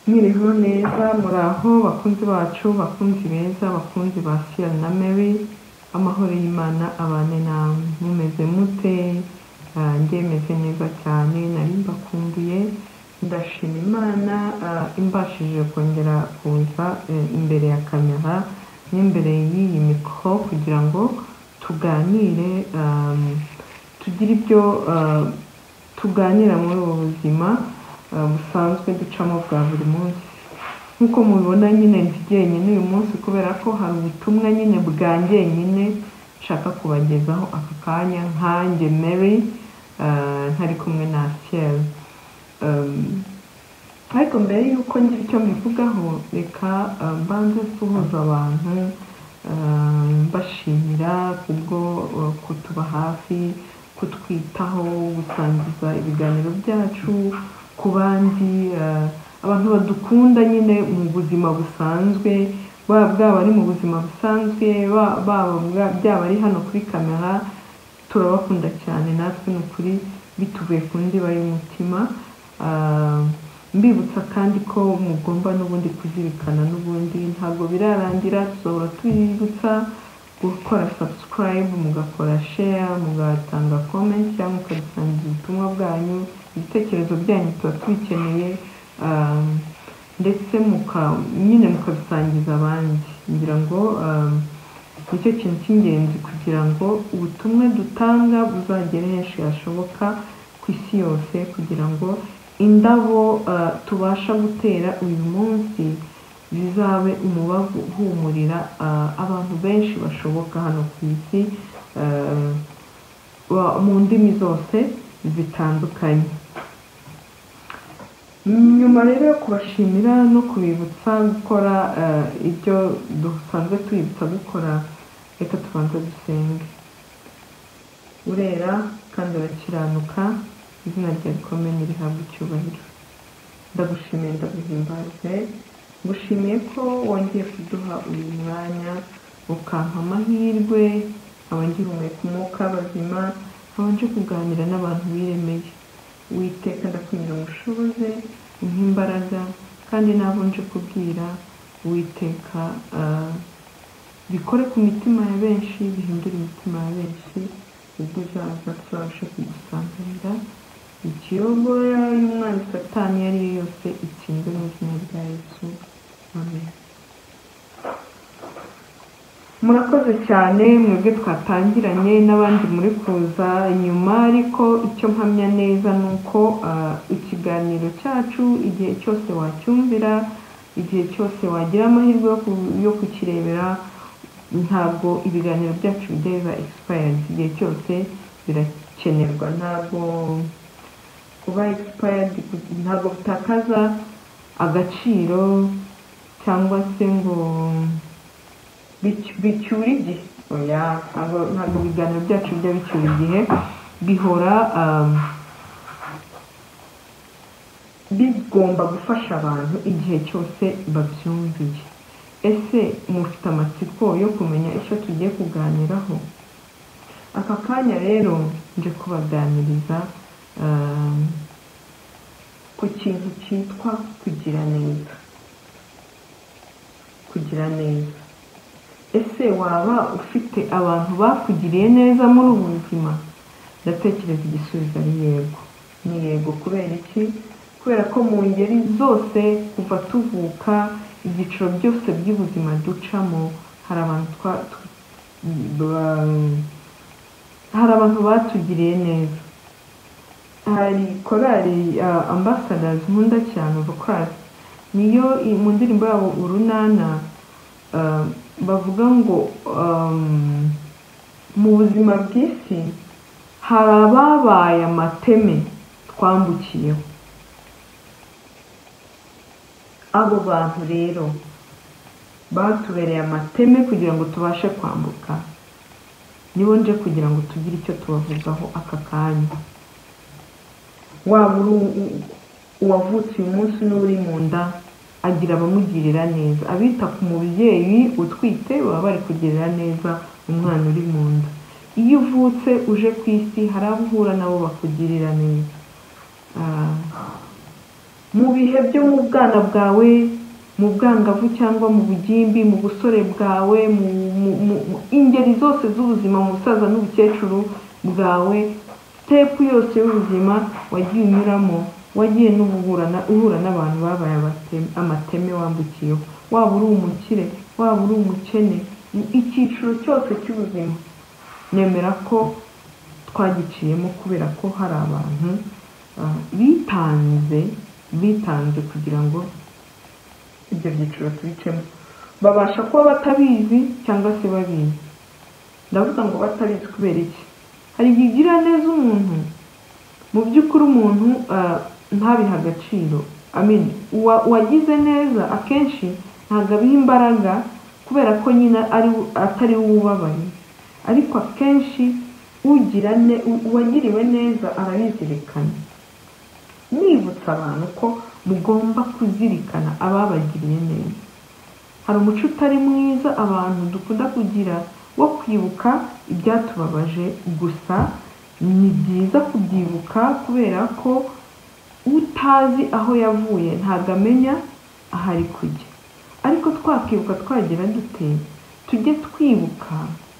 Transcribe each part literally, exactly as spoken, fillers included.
Mwiriho neza muraho bakunzi bacu bakunzi beza bakunzi ba Ciel na Mary, amahoro y'Imana abane namwe. Mumeze mute? Ah, njye meze neza cyane, nari mbakumbuye. Ndashima Imana ah, imbashije kongera kuza eh, imbere ya kamera n'imbere y'iyi mikro kugira ngo tuganire, um, tugire ibyo uh, tuganira muri ubu buzima uh, busanzwe ducamo bwa buri munsi. Nkuko mubibona nyine ndi jyenyine uyu munsi kubera ko hari ubutumwa nyine bwa jyenyine nshaka kubagezaho aka kanya nkanjye Mary, uh, ntari kumwe na Ciel. Um, ariko mbere yuko ngira icyo mbivugaho reka uh, mbanze suhuza abantu uh, mbashimira kubwo uh, kutuba hafi, kutwitaho, gusangiza ibiganiro byacu ku bandi, uh, abantu badukunda nyine mu buzima busanzwe, baba bwaba ari mu buzima busanzwe baba byaba ari hano kuri kamera. Turabakunda cyane, natwe ni ukuri bituvuye ku ndiba y'umutima. Uh, mbibutsa kandi ko mugomba n'ubundi kuzirikana, n'ubundi ntabwo birarangira, tuzohora tubibutsa gukora subscribe, mugakora share, mugatanga comment cyangwa mukadusangiza ubutumwa bwanyu, ibitekerezo byanyu tuba tubikeneye, um, ndetse muka nyine mukabisangiza abandi. Ngira ngo um, nicyo kintu cy'ingenzi kugira ngo ubutumwa dutanga buzagere henshi hashoboka ku isi yose, kugira ngo indabo uh, tubasha gutera uyu munsi zizabe umubavu uhumurira uh, abantu benshi bashoboka hano ku isi, uh, mu ndimi zose zitandukanye. Nyuma rero yo kubashimira no kubibutsa gukora uh, ibyo dusanzwe twibutsa gukora, reka tubanze dusenge. Urera kandi urakiranuka, izina ryawe rikomeye nirihabwe icyubahiro. Ndagushimiye ndaguhimbaze, ngushimiye ko wongeye kuduha uyu mwanya ukampa amahirwe, abangira umwuka umwuka bazima, abanje kuganira n'abantu biremeye. Uwiteka ndakunyura ubushoboze, umpe imbaraga, kandi nabo nje kubwira Uwiteka uh, bikore ku mitima ya benshi, bihindure imitima ya benshi, ubwo uzaza tuzabashe kugusanganira. Ikiyobora y'umwana Satani iyo ari yo yose itsindwe mu izina rya Yesu, amen. Murakoze cyane mwebwe twatangiranye n'abandi muri kuza inyuma, ariko icyo mpamya neza ni uko uh, ikiganiro cyacu igihe cyose wacyumvira, igihe cyose wagira amahirwe yo kukirebera, ntabwo ibiganiro byacu bijya biba expired. Igihe cyose birakenerwa, ntabwo kuba expired ntabwo bitakaza agaciro cyangwa se ngo bicyura igihe. Oya, ntabwo ibiganiro byacu bijya bicyura igihe, bihora um, bigomba gufasha abantu igihe cyose babyumviye. Ese mufite amatsiko yo kumenya icyo tugiye kuganiraho? Aka kanya rero nje kubaganiriza um, ku kintu cyitwa kugira neza. Kugira neza, ese waba ufite abantu bakugiriye neza muri ubu buzima? Ndatekereza igisubizo ari yego. Ni yego. Kubera iki? Kubera ko mu ngeri zose kuva tuvuka, ibyiciro byose by'ubuzima ducamo, hari abantu twa hari abantu batugiriye neza. Hari korali uh, Ambassadors nkunda cyane of Christ, niyo mu ndirimbo yabo Urunana uh, bavuga ngo um, mu buzima bw'isi hari ababaye amateme twambukiyeho. Abo bantu rero batubereye amateme kugira ngo tubashe kwambuka, nibo nje kugira ngo tugire icyo tubavugaho aka kanya. Waba uwavutse uyu munsi n'uri mu nda, agira abamugirira neza. Abita ku mubyeyi utwite baba bari kugirira neza umwana uri mu nda. Iyo uvutse uje ku isi hari abo uhura nabo bakugirira neza. mu bihe byo mu bwana bwawe, mu bwangavu cyangwa mu bugimbi, mu busore bwawe, mu ingeri zose z'ubuzima, mu busaza n'ubukecuru bwawe, step yose y'ubuzima wagiye unyuramo, wagiye n'ubuhurana uhura n'abantu babaye amateme wambukiyeho, waba uri umukire, waba uri umukene, icyiciro cyose cy'ubuzima nemera ko twagiciyemo kubera ko hari abantu bitanze bitanze kugira ngo ibyo byiciro tubicemo. Babasha kuba batabizi cyangwa se babizi. Ndavuga ngo batabizi kubera iki? Hari igihe ugira neza umuntu, mu by'ukuri umuntu ntabiha agaciro. Amen. Wagize neza akenshi ntabwo abiha imbaraga kubera ko nyine ari atari ubabaye, ariko akenshi ugira ne uwagiriwe neza arabizirikana. Nibutsa abantu ko mugomba kuzirikana ababagiriye neza. Hari umuco utari mwiza abantu dukunda kugira wo kwibuka ibyatubabaje gusa. Ni byiza kubyibuka kubera ko utazi aho yavuye ntabwo amenya ahari kujya, ariko twakibuka twagira dute, tujye twibuka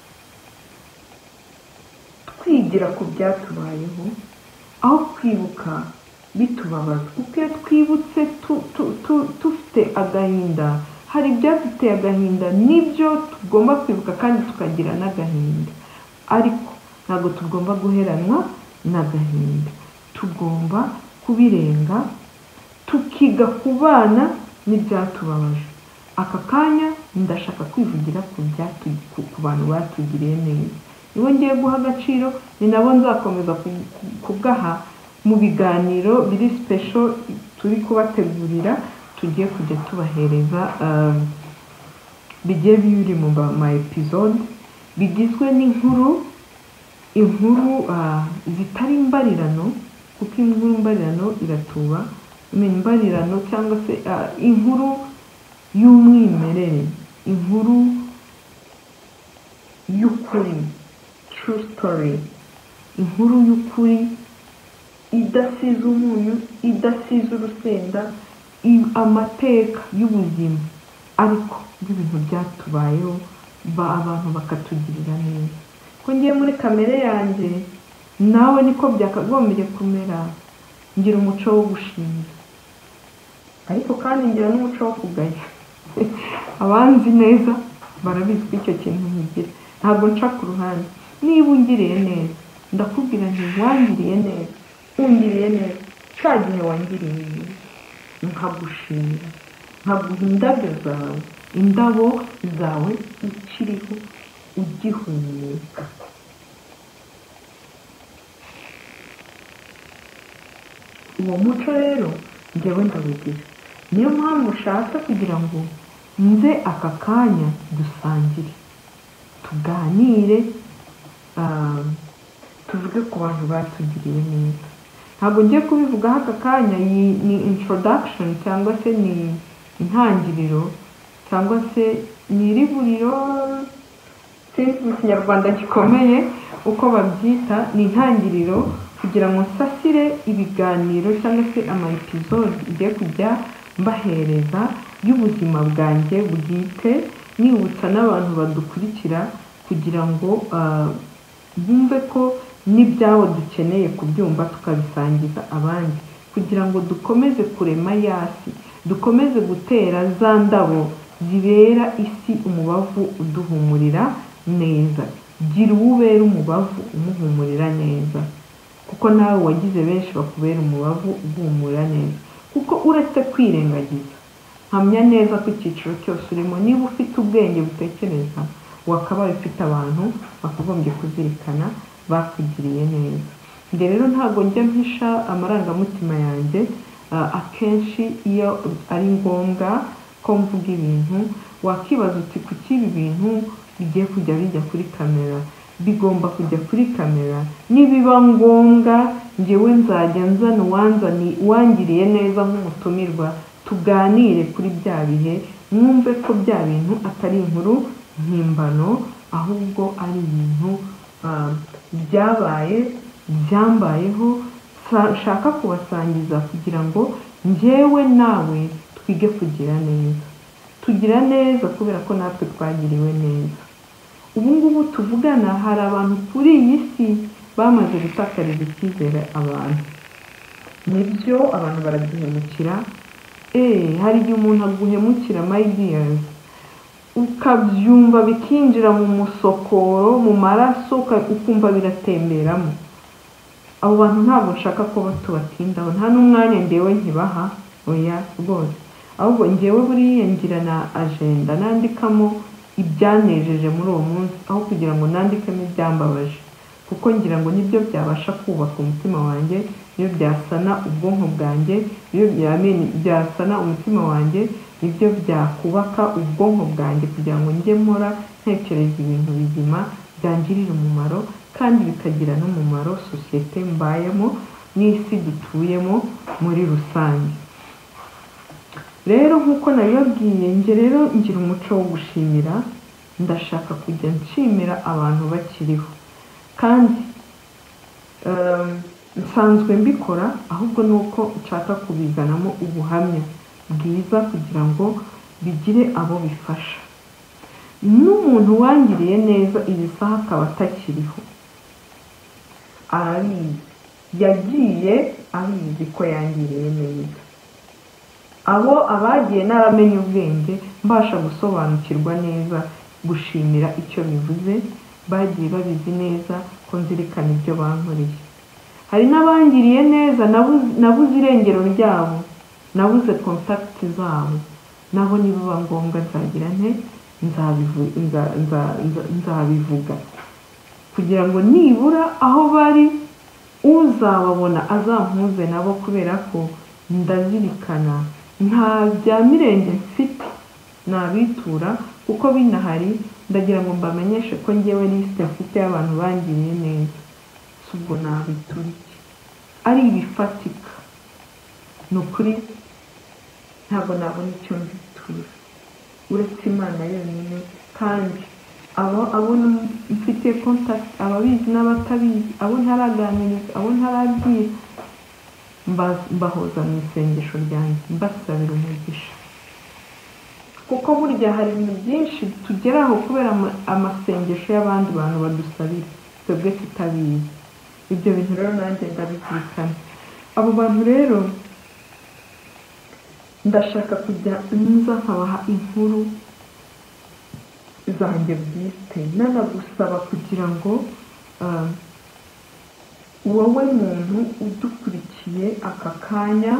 twigira ku byatubayeho aho kwibuka bitubabaza. Kuko iyo twibutse tufite agahinda, hari ibyaduteye agahinda nibyo tugomba kwibuka kandi tukagira n'agahinda, ariko ntabwo tugomba guheranwa n'agahinda. Tugomba kubirenga tukiga kubana n'ibyatubabaje. Aka kanya ndashaka kwivugira ku ku bantu batugiriye neza. Nibo ngiye guha agaciro, ni nabo nzakomeza kugaha mu biganiro biri special turi kubategurira, tugiye kujya tubahereza bigiye biri mu ma episode bigizwe n'inkuru inkuru zitari imbarirano, kuko inkuru imbarirano iratuba. Imbarirano cyangwa se inkuru y'umwimerere, inkuru y'ukuri, true story, inkuru y'ukuri idasize umunyu, idasize urusenda, amateka y'ubuzima ariko y'ibintu byatubayeho abantu bakatugirira neza. Ko ngiye muri kamere yanjye, nawe niko byakagombye kumera. Ngira umuco wo gushimira, ariko kandi ngira n'umuco wo kugaya. Abanzi neza barabizi ko icyo kintu nkigira, ntabwo nca ku ruhande. Niba ungiriye neza ndakubwira nti wangiriye neza, ungiriye neza, cya gihe wangiriye neza nkagushimira, nkaguha indabyo zawe, indabo zawe ukiriho ugihumeka. Uwo muco rero njyewe ndawugira, niyo mpamvu ushaka kugira ngo nze aka kanya dusangire, tuganire, tuvuge ku bantu batugiriye neza. Ntabwo ngiye kubivugaho aka kanya, ni introduction cyangwa se ni intangiriro cyangwa se ni iriburiro, sinzi mu kinyarwanda gikomeye uko babyita. Ni intangiriro kugira ngo nsasire ibiganiro cyangwa se ama episode igiye kujya mbahereza y'ubuzima bwanjye bwite, nibutsa n'abantu badukurikira kugira ngo bumve ko n'ibyabo dukeneye kubyumva tukabisangiza abandi, kugira ngo dukomeze kurema yasi, dukomeze gutera za ndabo zibera isi umubavu uduhumurira neza. Gira uwubera umubavu umuhumurira neza, kuko nawe wagize benshi bakubera umubavu uguhumurira neza. Kuko uretse kwirengagiza, hamya neza ko icyiciro cyose urimo, niba ufite ubwenge butekereza, wakabaye ufite abantu bakagombye kuzirikana bakugiriye neza. Njye rero ntabwo njya mpisha amarangamutima yanjye. Akenshi iyo ari ngombwa ko mvuga ibintu, wakibaza uti kuki ibi bintu bigiye kujya bijya kuri kamera? Bigomba kujya kuri kamera. Nibiba ngombwa njyewe nzajya nzana uwanzani wangiriye neza nk'umutumirwa, tuganire kuri bya bihe, mwumve ko bya bintu atari inkuru mpimbano, ahubwo ari ibintu byabaye byambayeho, shaka kubasangiza kugira ngo njyewe nawe twige kugira neza, tugira neza kubera ko natwe twagiriwe neza. Ubu ngubu tuvugana hari abantu kuri iyi si bamaze gutakariza icyizere abantu. Nibyo abantu baraduhemukira, eh hari igihe umuntu aguhemukira my dears, ukabyumva bikinjira mu musokoro, mu maraso, ukumva biratemberamo. Abo bantu ntabwo nshaka ko tubatindaho, nta n'umwanya ndewe nkibaha, oya rwose. Ahubwo njyewe buriya ngira na agenda nandikamo ibyanejeje muri uwo munsi, aho kugira ngo nandikemo ibyambabaje, kuko ngira ngo nibyo byabasha kubaka umutima wanjye, nibyo byasana ubwonko bwanjye, nibyo byasana umutima wanjye, nibyo byakubaka ubwonko bwanjye kugira ngo njye mpora ntekereza ibintu bizima byangirira umumaro, kandi bikagira n'umumaro sosiyete mbayemo n'isi dutuyemo muri rusange. Rero nk'uko nabibabwiye, njye rero ngira umuco wo gushimira, ndashaka kujya nshimira abantu bakiriho, kandi nsanzwe mbikora, ahubwo nuko nshaka kubizanamo ubuhamya bwiza kugira ngo bigire abo bifasha. N'umuntu wangiriye neza iyi saha akaba atakiriho, arabizi, yagiye abizi ko yangiriye neza. Abo abagiye naramenye ubwenge, mbasha gusobanukirwa neza gushimira icyo bivuze, bagiye babizi neza ko nzirikana ibyo bankoreye. Hari n'abangiriye neza nabuze irengero ryabo, nabuze contact zabo, nabo nibiba ngombwa nzagira nte nzabivuga kugira ngo nibura aho bari uzababona azampuze nabo, kubera ko ndazirikana nta bya mirenge mfite nabitura, kuko binahari ndagira ngo mbamenyeshe ko njyewe liste mfite y'abantu bangiriye neza. Subwo nabitura iki? Ari ibifatika, nukuri ntabwo nabona icyo mbitura uretse Imana yonyine. Kandi abo abo mfite contact, ababizi n'abatabizi, abo ntaraganiriza, abo ntarabwira, mbahoza mu isengesho ryanjye, mbasabira umugisha, kuko burya hari ibintu byinshi tugeraho kubera amasengesho y'abandi bantu badusabira, twebwe tutabizi. Ibyo bintu rero nanjye ndabizirikana. Abo bantu rero ndashaka kujya nza nkabaha inkuru zanjye bwite, nanagusaba kugira ngo wowe muntu udukurikiye aka kanya,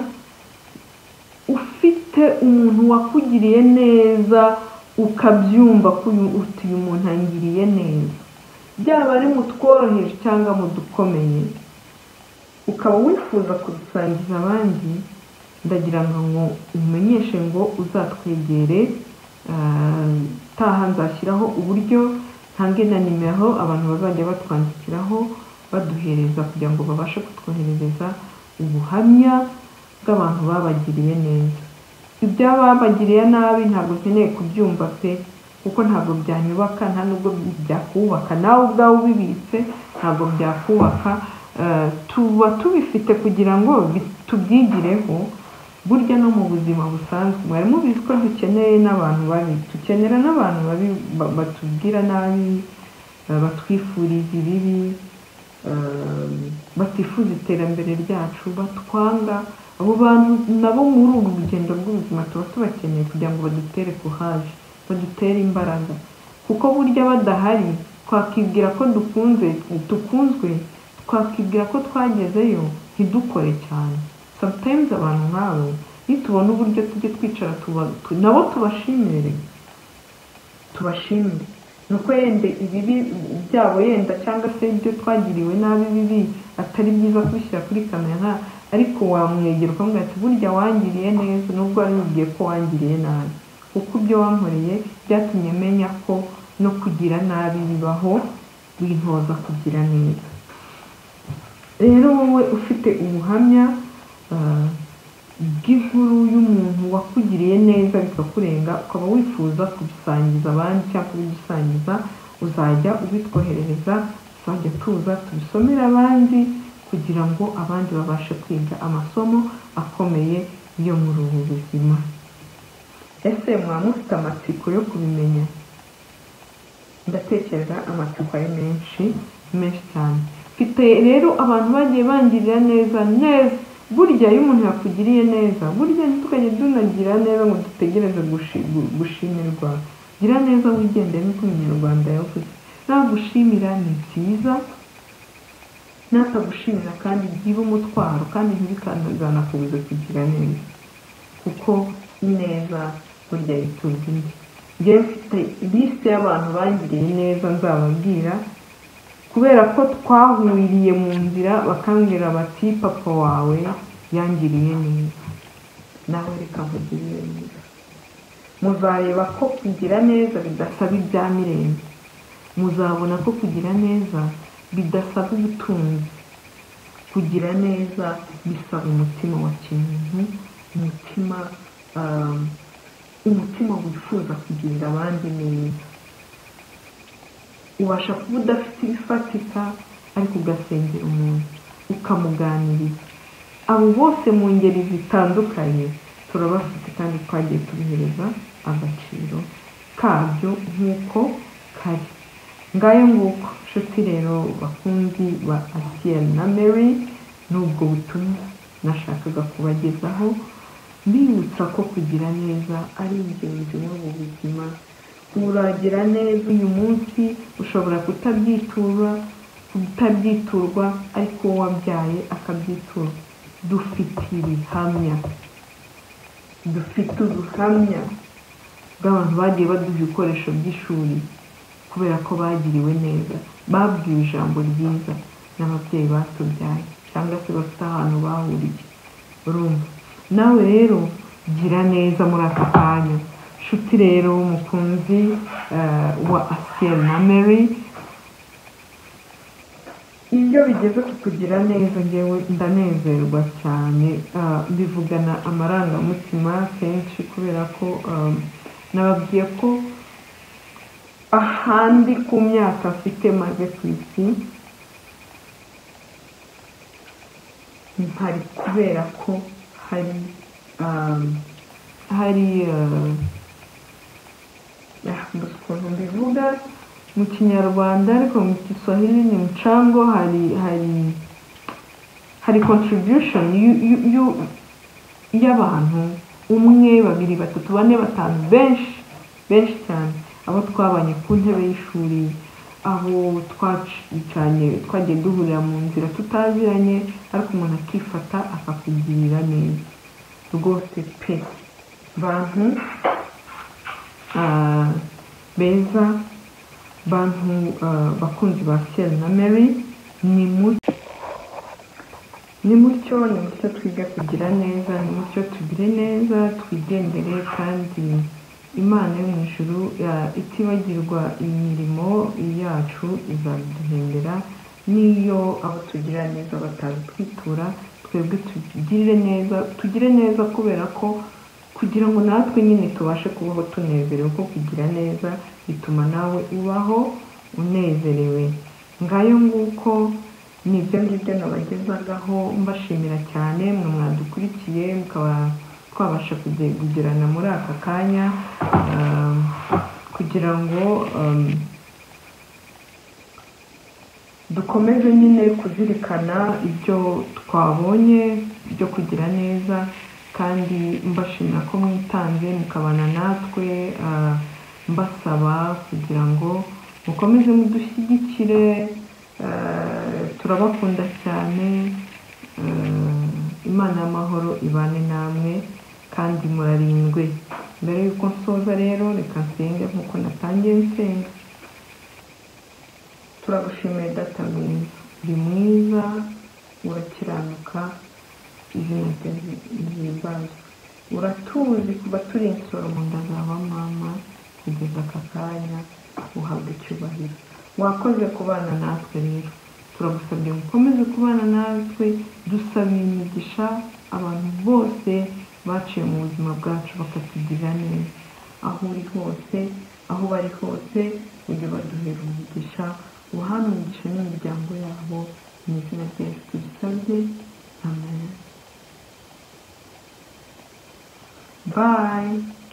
ufite umuntu wakugiriye neza ukabyumva ko uti uyu muntu angiriye neza, byaba ari mu tworoheje cyangwa mu dukomeye, ukaba wifuza kubisangiza abandi, ndagira ngo umenyeshe ngo uzatwegere. Taha nzashyiraho uburyo, ntange na nimero abantu bazajya batwandikiraho baduhereza kugira ngo babashe kutwoherereza ubuhamya bw'abantu babagiriye neza. Iby'ababagiriye nabi ntabwo nkeneye kubyumva pe, kuko ntabwo byanyubaka, nta nubwo byakubaka. Nawe ubwawe ubibitse ntabwo byakubaka. Tuba tubifite kugira ngo tubyigireho. Burya no mu buzima busanzwe mwari mubizi ko dukeneye n'abantu babi, dukenera n'abantu babi batubwira nabi, batwifuriza ibibi, batifuza iterambere ryacu, batwanga. Abo bantu nabo muri ubu rugendo rw'ubuzima tuba tubakeneye kugira ngo badutere courage, badutere imbaraga, kuko burya badahari twakibwira ko dukunze dukunzwe, twakibwira ko twagezeyo ntidukore cyane. Sometimes abantu nk'abo nitubona uburyo tujye twicara nabo tubashimire, tubashimire nuko yende ibibi byabo yenda cyangwa se ibyo twagiriwe nabi bibi atari byiza kubishyira kuri kamera, ariko wamwegera ukamubwira ati burya wangiriye neza nubwo wari ubwiye ko wangiriye nabi, kuko ibyo wankoreye byatumye menya ko no kugira nabi bibaho, wintoza kugira neza. Rero wowe ufite ubuhamya bw'inkuru y'umuntu wakugiriye neza bikakurenga, ukaba wifuza kubisangiza abandi cyangwa kubisangiza, uzajya ubitwoherereza, tuzajya tuza tubisomera abandi kugira ngo abandi babashe kwiga amasomo akomeye yo muri ubu buzima. Ese mwaba mufite amatsiko yo kubimenya? Ndatekereza amatsiko ari menshi menshi cyane. Mfite rero abantu bagiye bangirira neza neza. Burya iyo umuntu yakugiriye neza, burya ntitukajye tunagira neza ngo dutegereze gushimirwa. Gira neza wigendere nk'uko umunyarwanda yavuze. Nagushimira ni byiza, natagushimira kandi byiba umutwaro kandi ntibikanakubuze kugira neza, kuko ineza burya itunga indi. Njyewe mfite liste y'abantu bangiriye neza nzababwira, kubera ko twahuriye mu nzira bakambwira bati papa wawe yangiriye neza, nawe reka nkugirire neza. Muzareba ko kugira neza bidasaba ibya mirenge. Muzabona ko kugira neza bidasaba ubutunzi. Kugira neza bisaba umutima wa kimuntu, umutima uh, umutima wifuza kugirira abandi neza. Ubasha kuba udafite ibifatika ariko ugasengera umuntu ukamuganiriza. Abo bose mu ngeri zitandukanye turabafite kandi twagiye tubihereza agaciro kabyo nk'uko kari. Ngayo nguko nshuti rero bakunzi ba Asiel na Mary, n'ubwo butumwa nashakaga kubagezaho mbibutsa ko kugira neza ari ingenzi muri ubu buzima. Uragira neza uyu munsi, ushobora kutabyitura kutabyiturwa ariko wabyaye akabyitura. Dufite ibihamya dufite ubuhamya bw'abantu bagiye baduha ibikoresho by'ishuri kubera ko bagiriwe neza, babwiwe ijambo ryiza n'ababyeyi batubyaye cyangwa se bafite ahantu bahuriye. Urumva nawe rero gira neza muri aka kanya. Nshuti rero umukunzi uh, wa Asiel na Mary, iyo bigeze ku kugira neza njyewe ndanezerwa cyane, uh, bivugana amarangamutima kenshi kubera ko um, nababwiye ko ahandi ku myaka mfite maze ku isi mpari kubera ko hari um, hari uh, ukuntu mbivuga mu Kinyarwanda ariko mu Kiswahili ni mchango, hari hari hari contribution y'abantu umwe, babiri, batatu, bane, batanu, benshi benshi cyane. Abo twabanye ku ntebe y'ishuri, abo twacanye twagiye duhurira mu nzira tutaziranye ariko umuntu akifata akakugirira neza rwose pe. Bantu uh, beza, bantu uh, bakunzi ba Asiel na Mary, ni mucyo ni mucyo ni mucyo twiga kugira neza, ni mucyo tugire neza, twigendere kandi Imana yo mu ijuru itibagirwa imirimo yacu izaduhembera. Niyo abo tugira neza batabitwitura, twebwe tugire neza tugire neza kubera ko kugira ngo natwe nyine tubashe kubaho tunezerewe, ko kugira neza bituma nawe ubaho unezerewe. Ngayo nguko nibyo ngibyo nabagezagaho, mbashimira cyane mwe mwadukurikiye mukaba twabasha kugerana muri aka kanya um, kugira ngo um, dukomeze nyine kuzirikana ibyo twabonye byo kugira neza, kandi mbashimira ko mwitanze mukabana natwe, uh, mbasaba kugira ngo mukomeze mudushyigikire. Uh, turabakunda cyane. uh, Imana y'amahoro ibane namwe kandi murarindwe. Mbere yuko nsoza rero reka nsenge nkuko natangiye nsenga. Turagushimiye data mwiza, uri mwiza, urakiranuka, izina ryawe ryibazwe. Uratuzi kuba turi insoro mu nda zawe mama, kugeza aka kanya uhabwa icyubahiro. Wakoze kubana natwe rero, turagusabye mukomeze kubana natwe. Dusabiye imigisha abantu bose baciye mu buzima bwacu bakatugirira neza, aho uri hose, aho bari hose, ujye baduhera umugisha, uhana umugisha n'imiryango yabo, mu izina rya Yesu tubisabye, amen. bye.